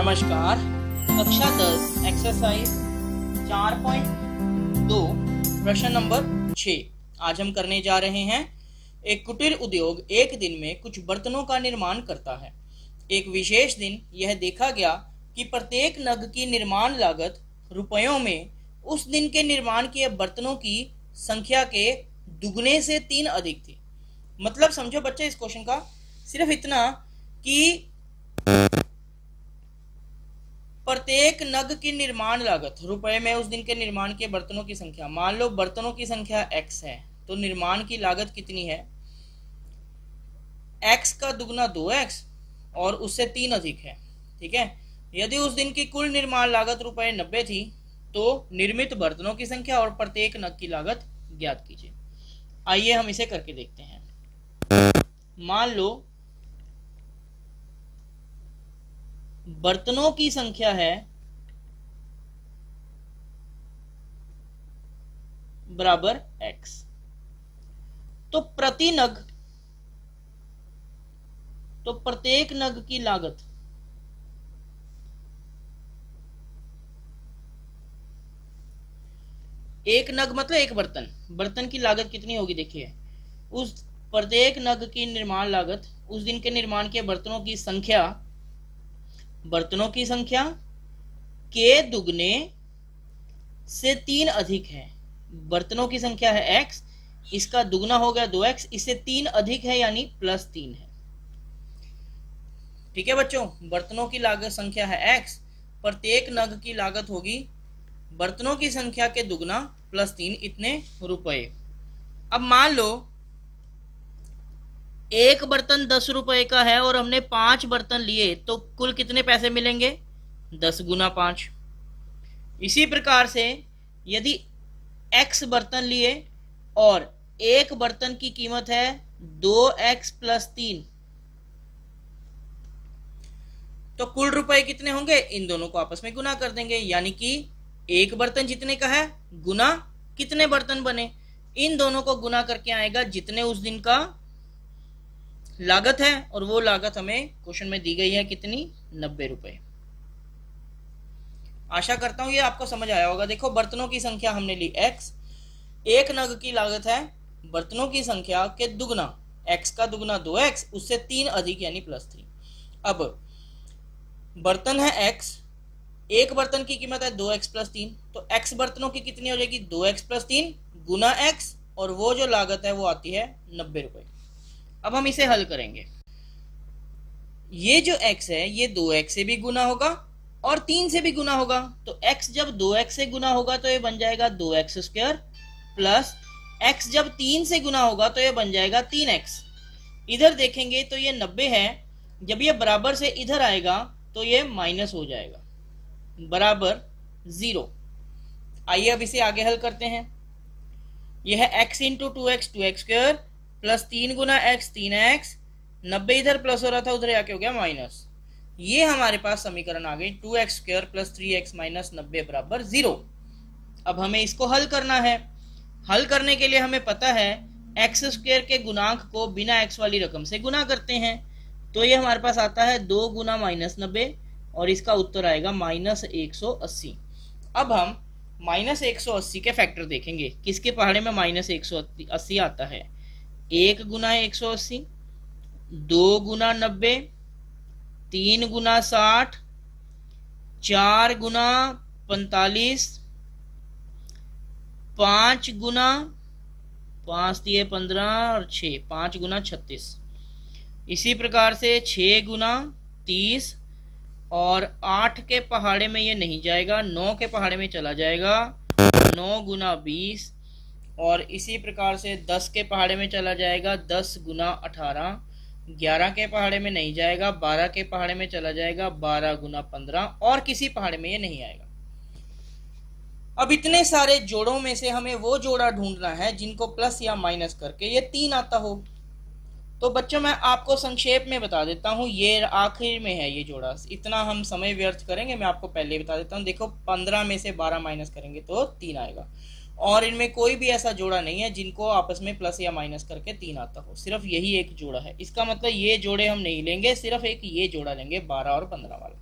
नमस्कार। कक्षा 10 एक्सरसाइज 4.2 प्रश्न नंबर 6 आज हम करने जा रहे हैं। एक कुटीर उद्योग एक दिन में कुछ बर्तनों का निर्माण करता है। एक विशेष दिन यह देखा गया कि प्रत्येक नग की निर्माण लागत रुपयों में उस दिन के निर्माण किए बर्तनों की संख्या के दुगने से 3 अधिक थी। मतलब समझो बच्चे इस क्वेश्चन का सिर्फ इतना कि प्रत्येक नग की निर्माण लागत रुपए में उस दिन के निर्माण के बर्तनों की संख्या, मान लो बर्तनों की संख्या x है तो निर्माण की लागत कितनी है, x का दुगना 2x और उससे 3 अधिक है। ठीक है, यदि उस दिन की कुल निर्माण लागत रुपए 90 थी तो निर्मित बर्तनों की संख्या और प्रत्येक नग की लागत ज्ञात कीजिए। आइए हम इसे करके देखते हैं। मान लो बर्तनों की संख्या है बराबर x, तो प्रत्येक नग की लागत एक नग मतलब एक बर्तन की लागत कितनी होगी, देखिए उस प्रत्येक नग की निर्माण लागत उस दिन के निर्माण के बर्तनों की संख्या के दुगने से 3 अधिक है। बर्तनों की संख्या है x, इसका दुगना हो गया 2x, इससे 3 अधिक है यानी +3 है। ठीक है बच्चों, बर्तनों की लागत संख्या है x, प्रत्येक नग की लागत होगी बर्तनों की संख्या के दुगना +3, इतने रुपए। अब मान लो एक बर्तन 10 रुपए का है और हमने 5 बर्तन लिए तो कुल कितने पैसे मिलेंगे, 10 गुना 5। इसी प्रकार से यदि x बर्तन लिए और एक बर्तन की कीमत है 2x + 3 तो कुल रुपए कितने होंगे, इन दोनों को आपस में गुना कर देंगे, यानी कि एक बर्तन जितने का है गुना कितने बर्तन बने, इन दोनों को गुना करके आएगा जितने उस दिन का लागत है, और वो लागत हमें क्वेश्चन में दी गई है कितनी, 90 रुपए। आशा करता हूं ये आपको समझ आया होगा। देखो बर्तनों की संख्या हमने ली x, एक नग की लागत है बर्तनों की संख्या के दुगना, x का दुगना 2x, उससे 3 अधिक यानी +3। अब बर्तन है x, एक बर्तन की कीमत है 2x + 3, तो x बर्तनों की कितनी हो जाएगी, 2x + 3 गुना x, और वो जो लागत है वो आती है 90 रुपए। अब हम इसे हल करेंगे। ये जो x है ये 2x से भी गुना होगा और 3 से भी गुना होगा, तो x जब 2x से गुना होगा तो ये बन जाएगा 2x² प्लस x जब 3 से गुना होगा तो ये बन जाएगा 3x। इधर देखेंगे तो ये 90 है, जब ये बराबर से इधर आएगा तो ये माइनस हो जाएगा बराबर 0। आइए अब इसे आगे हल करते हैं। यह है x × 2x 2x² प्लस 3 गुना x 3x, 90 इधर प्लस हो रहा था उधर आके हो गया माइनस। ये हमारे पास समीकरण आ गई 2x² प्लस 3x माइनस 90 बराबर 0। अब हमें इसको हल करना है। हल करने के लिए हमें पता है x² के गुणांक को बिना x वाली रकम से गुना करते हैं, तो ये हमारे पास आता है 2 गुना -90 और इसका उत्तर आएगा -180। अब हम -180 के फैक्टर देखेंगे। किसके पहाड़े में -180 आता है, 1 गुना 180, 2 गुना 90, 3 गुना 60, 4 गुना 45, 5 गुना 5 दिए 15 और 6, 5 गुना 36। इसी प्रकार से 6 गुना 30 और 8 के पहाड़े में ये नहीं जाएगा, 9 के पहाड़े में चला जाएगा, 9 गुना 20, और इसी प्रकार से 10 के पहाड़े में चला जाएगा, 10 गुना 18, 11 के पहाड़े में नहीं जाएगा, 12 के पहाड़े में चला जाएगा, 12 गुना 15, और किसी पहाड़े में ये नहीं आएगा। अब इतने सारे जोड़ों में से हमें वो जोड़ा ढूंढना है जिनको प्लस या माइनस करके ये 3 आता हो। तो बच्चों मैं आपको संक्षेप में बता देता हूँ, ये आखिर में है ये जोड़ा, इतना हम समय व्यर्थ करेंगे, मैं आपको पहले ही बता देता हूँ। देखो 15 में से 12 माइनस करेंगे तो 3 आएगा, और इनमें कोई भी ऐसा जोड़ा नहीं है जिनको आपस में प्लस या माइनस करके 3 आता हो, सिर्फ यही एक जोड़ा है। इसका मतलब ये जोड़े हम नहीं लेंगे, सिर्फ एक ये जोड़ा लेंगे 12 और 15 वाला।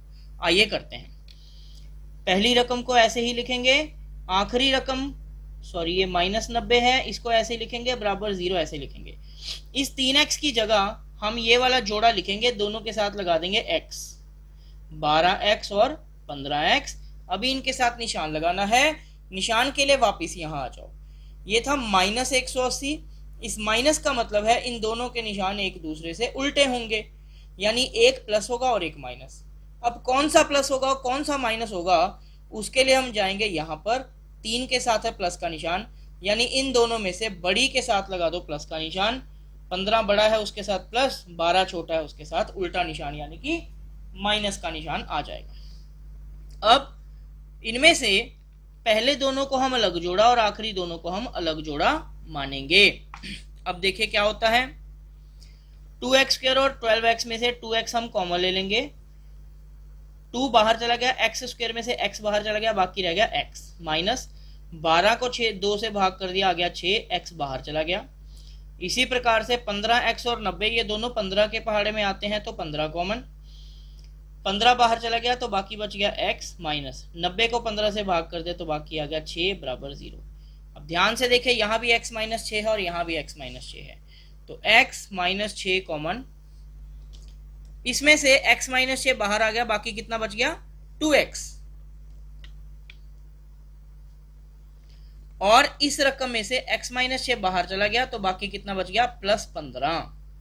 आइए करते हैं। पहली रकम को ऐसे ही लिखेंगे, आखिरी रकम सॉरी ये -90 है, इसको ऐसे लिखेंगे, बराबर 0 ऐसे लिखेंगे। इस 3x की जगह हम ये वाला जोड़ा लिखेंगे, दोनों के साथ लगा देंगे x, 12x और 15x। अभी इनके साथ निशान लगाना है, निशान के लिए वापिस यहाँ आ जाओ। ये था -180, इस माइनस का मतलब है इन दोनों के निशान एक दूसरे से उल्टे होंगे, यानी एक प्लस होगा और एक माइनस। अब कौन सा प्लस होगा कौन सा माइनस होगा, उसके लिए हम जाएंगे यहाँ पर, 3 के साथ है प्लस का निशान, यानी इन दोनों में से बड़ी के साथ लगा दो प्लस का निशान, 15 बड़ा है उसके साथ प्लस, 12 छोटा है उसके साथ उल्टा निशान यानी कि माइनस का निशान आ जाएगा। अब इनमें से पहले दोनों को हम अलग जोड़ा और आखिरी दोनों को हम अलग जोड़ा मानेंगे। अब देखिए क्या होता है, 2x² और 12x में से 2x हम कॉमन ले लेंगे, 2 बाहर चला गया, x² में से x बाहर चला गया, बाकी रह गया x, माइनस 12 को 2 से भाग कर दिया, आ गया 6, x बाहर चला गया। इसी प्रकार से 15x और 90 ये दोनों 15 के पहाड़े में आते हैं, तो 15 कॉमन, 15 बाहर चला गया तो बाकी बच गया x, माइनस 90 को 15 से भाग कर दे तो बाकी आ गया 6 बराबर 0। अब ध्यान से देखें, यहाँ भी x - 6 है और यहाँ भी x - 6 है, तो x - 6 कॉमन, इसमें से x - 6 बाहर आ गया, बाकी कितना बच गया 2x, और इस रकम में से x - 6 बाहर चला गया तो बाकी कितना बच गया +15,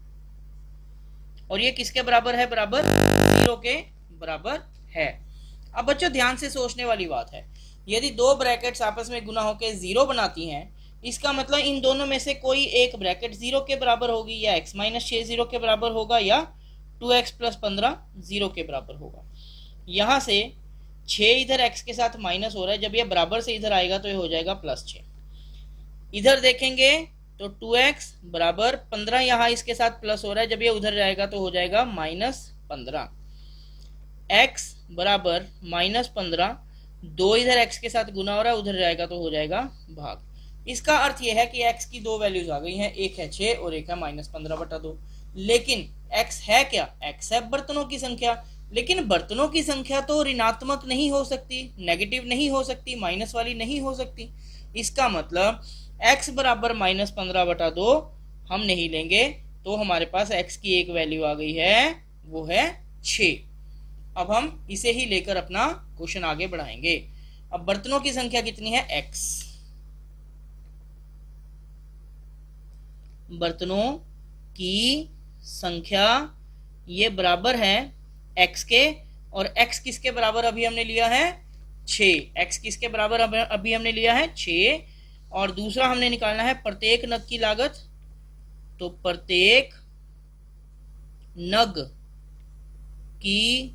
और ये किसके बराबर है, बराबर 0 के बराबर है। अब बच्चों ध्यान से सोचने वाली बात है, यदि दो ब्रैकेट्स आपस में गुना होकर 0 बनाती हैं, इसका मतलब इन दोनों में से कोई एक ब्रैकेट 0 के बराबर होगी, या x - 6 0 के बराबर होगा, या 2x + 15 0 के बराबर होगा। यहां से 6 इधर x के साथ माइनस हो रहा है, जब ये बराबर से इधर आएगा तो ये हो जाएगा +6। इधर देखेंगे तो 2x बराबर 15 यहाँ इसके साथ प्लस हो रहा है, जब ये उधर जाएगा तो हो जाएगा -15। x बराबर -15, 2 इधर x के साथ गुना हो रहा है, उधर जाएगा तो हो जाएगा भाग। इसका अर्थ यह है कि x की दो वैल्यूज आ गई हैं, एक है 6 और एक है -15/2। लेकिन x है क्या, x है बर्तनों की संख्या, लेकिन बर्तनों की संख्या तो ऋणात्मक नहीं हो सकती, नेगेटिव नहीं हो सकती, माइनस वाली नहीं हो सकती। इसका मतलब x बराबर -15/2 हम नहीं लेंगे, तो हमारे पास x की एक वैल्यू आ गई है, वो है 6। अब हम इसे ही लेकर अपना क्वेश्चन आगे बढ़ाएंगे। अब बर्तनों की संख्या कितनी है, x, बर्तनों की संख्या ये बराबर है x के, और x किसके बराबर अभी हमने लिया है 6, x किसके बराबर अभी हमने लिया है 6, और दूसरा हमने निकालना है प्रत्येक नग की लागत, तो प्रत्येक नग की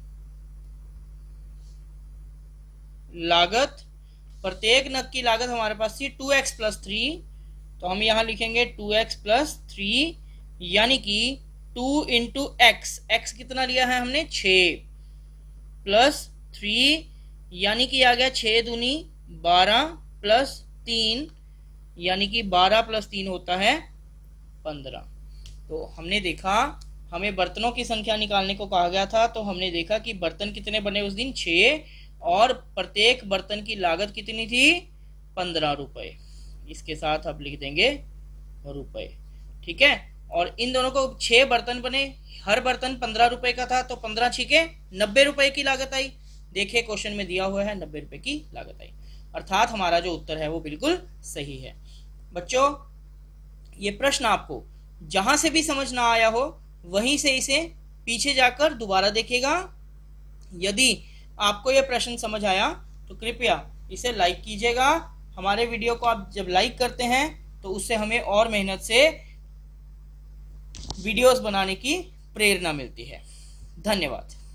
लागत, प्रत्येक नग की लागत हमारे पास थी 2x + 3, तो हम यहां लिखेंगे 2x + 3, यानी कि 2 × x, x कितना लिया है हमने 6 + 3, यानी कि आ गया 6 दूनी 12 + 3, यानी कि 12 + 3 होता है 15। तो हमने देखा, हमें बर्तनों की संख्या निकालने को कहा गया था, तो हमने देखा कि बर्तन कितने बने उस दिन 6, और प्रत्येक बर्तन की लागत कितनी थी 15 रुपए। इसके साथ अब लिख देंगे रुपए, ठीक है। और इन दोनों को 6 बर्तन बने, हर बर्तन 15 रुपए का था, तो 15 छिके 90 रुपए की लागत आई। देखिए क्वेश्चन में दिया हुआ है 90 रुपए की लागत आई, अर्थात हमारा जो उत्तर है वो बिल्कुल सही है। बच्चों ये प्रश्न आपको जहां से भी समझ ना आया हो वहीं से इसे पीछे जाकर दोबारा देखिएगा। यदि आपको यह प्रश्न समझ आया तो कृपया इसे लाइक कीजिएगा। हमारे वीडियो को आप जब लाइक करते हैं तो उससे हमें और मेहनत से वीडियोस बनाने की प्रेरणा मिलती है। धन्यवाद।